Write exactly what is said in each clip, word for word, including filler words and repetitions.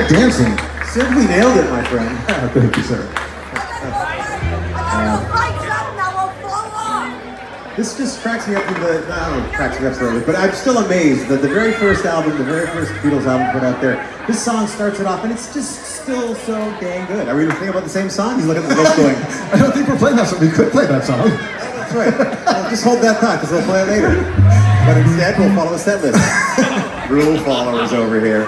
dancing. Simply nailed it, my friend. Thank you, sir. This just cracks me up with the, I don't know, cracks me up for but I'm still amazed that the very first album, the very first Beatles album put out there, this song starts it off and it's just still so dang good. Are we thinking about the same song? He's looking at the list going, I don't think we're playing that song. We could play that song. That's right. Well, just hold that thought because we'll play it later. But instead, we'll follow a set list. Rule followers over here.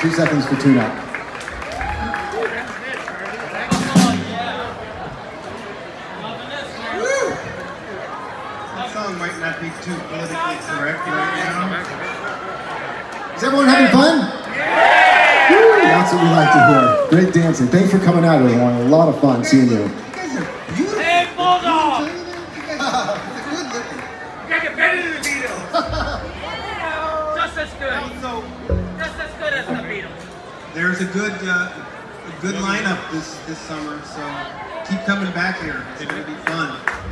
Two seconds for tune-up. That song might not be too politically correct right now. Is everyone having fun? Yeah! Woo, that's what we like to hear. Great dancing. Thanks for coming out, everyone. A lot of fun seeing you. You guys are beautiful. Hey, Bulldog! You guys are good looking. You gotta get better than the Beatles. Just as good. Just as good as the Beatles. There's a good, uh, a good lineup this this summer, so keep coming back here. It's gonna be fun.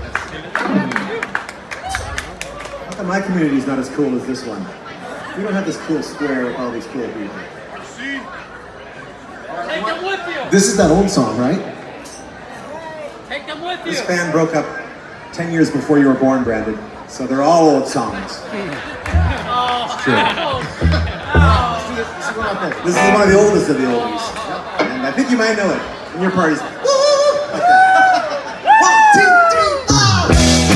How come my community is not as cool as this one? We don't have this cool square with all these cool people. Take them with you. This is that old song, right? Take them with you. This band broke up ten years before you were born, Brandon. So they're all old songs. Oh, True. oh, This is one of the oldest of the oldies. And I think you might know it. In your parties. Woo! One, two, three, four!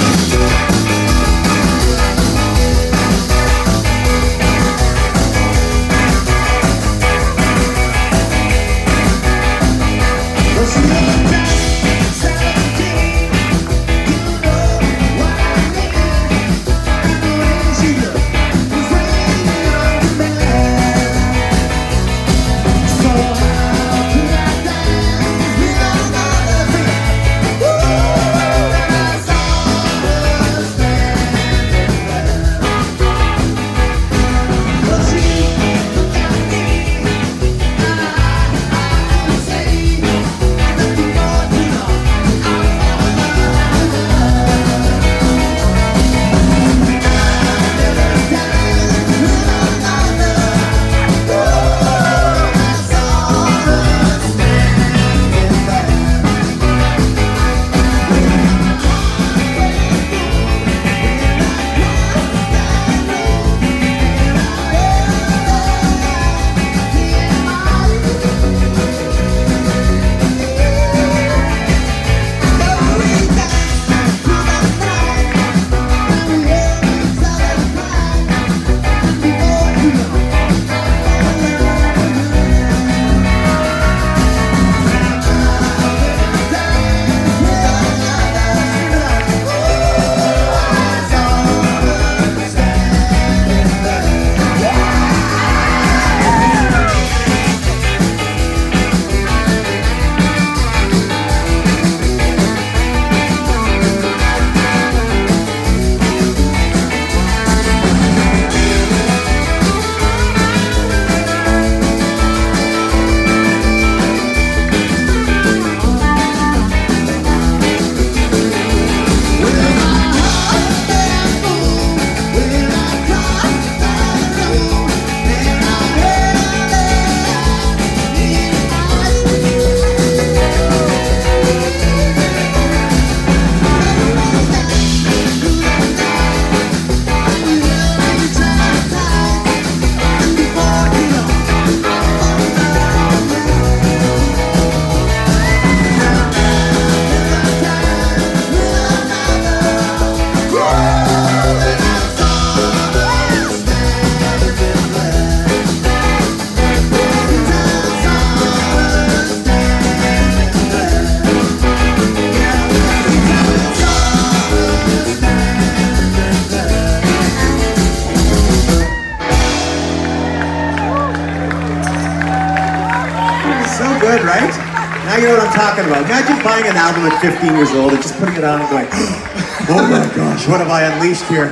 Good, right? Now you know what I'm talking about. Imagine buying an album at fifteen years old and just putting it on and going, oh my gosh, what have I unleashed here?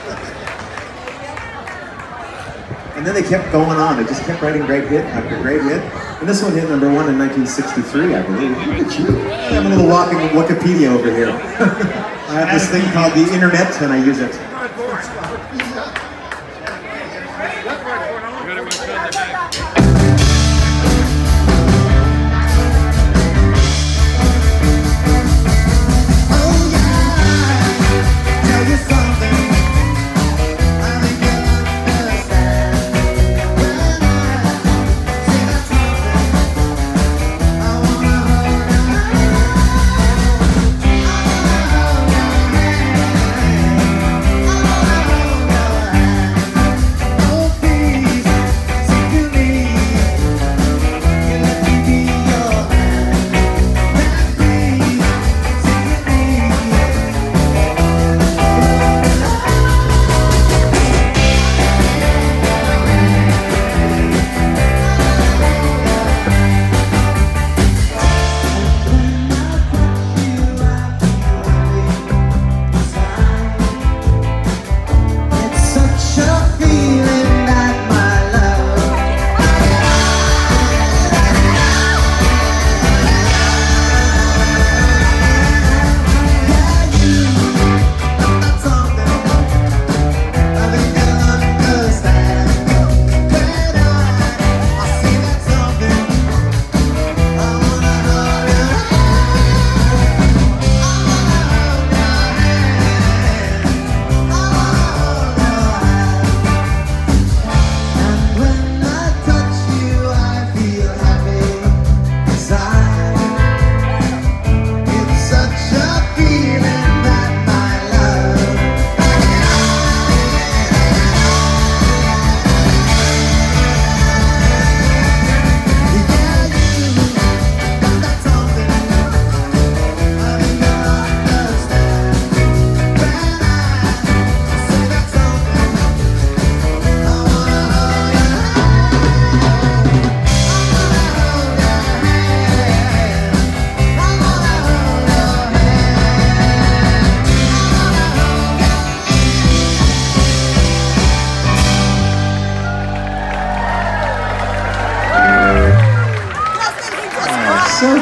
And then they kept going on. They just kept writing great hit after great hit. And this one hit number one in nineteen sixty-three, I believe. Look at you. I have a little walking Wikipedia over here. I have this thing called the internet and I use it.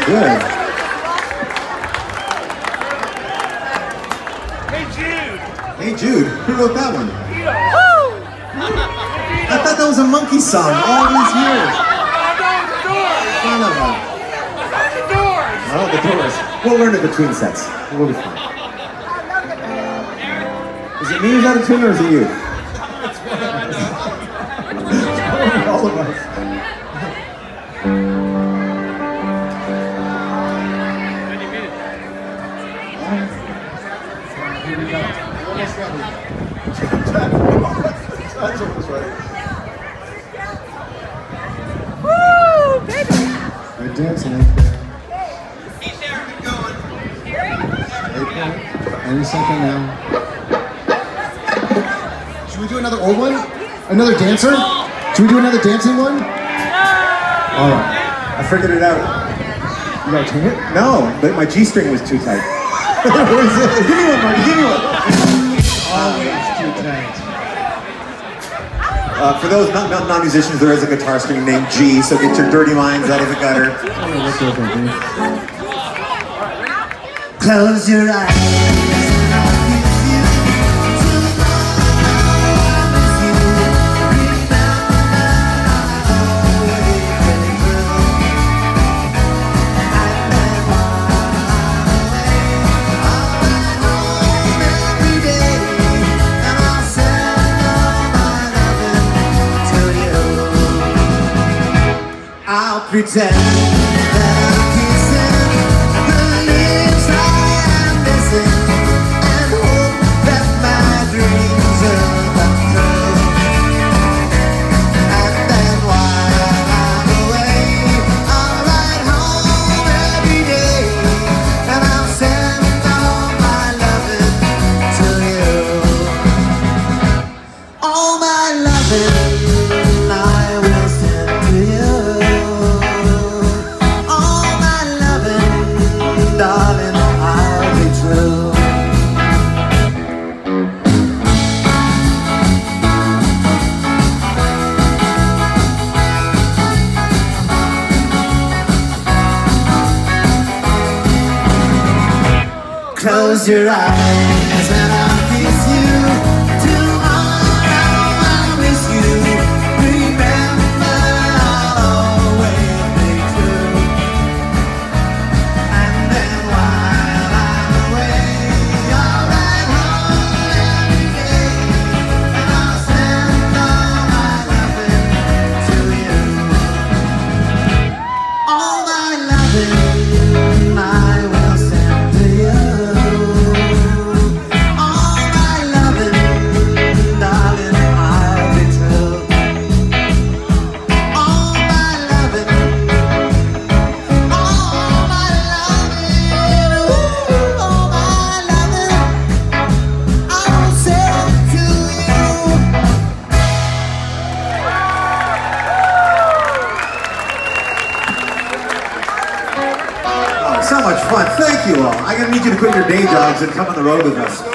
good. Hey Jude. Hey Jude, who wrote that one? Woo! I thought that was a Monkey song all these years. Son of a... The Doors. Oh, the Doors. We'll learn it between sets. We'll be fine. Is it me who's out of tune or is it you? It's all of us. Here we go. Almost ready. That's almost ready. Woo, baby! Good dancing. Keep going. Any second now. Should we do another old one? Another dancer? Should we do another dancing one? All right. I figured it out. You gotta tune it? No, but my G-string was too tight. Give me one, Marty. Give me one. Always too tight. Uh, for those non- non- non-musicians, there is a guitar string named G, so get your dirty minds out of the gutter. Close your eyes. I'll pretend that I'm kissing the lips I am missing and hope that my dreams will come true. And then while I'm away, I'll ride home every day and I'll send all my loving to you. All my loving I will send to you. Darling, I'll be true. Close your eyes and I'll kiss you. Tomorrow I'll miss you. Remember, I'll always be true. And then while I'm away, I'll ride home every day and I'll send all my loving to you. All my loving I will send to you. All my loving, darling, I'll be true. All my loving, all my loving, ooh, all my loving, I'll send to you. Oh, so much fun. Thank you all. I'm going to need you to quit your day jobs and come on the road with us.